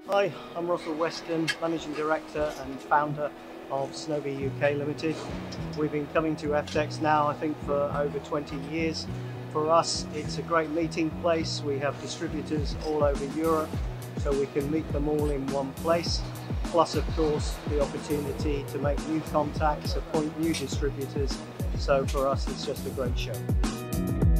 Hi, I'm Russell Weston, Managing Director and Founder of Snowbee UK Limited. We've been coming to EFTTEX now, I think, for over 20 years. For us, it's a great meeting place. We have distributors all over Europe, so we can meet them all in one place. Plus, of course, the opportunity to make new contacts, appoint new distributors. So for us, it's just a great show.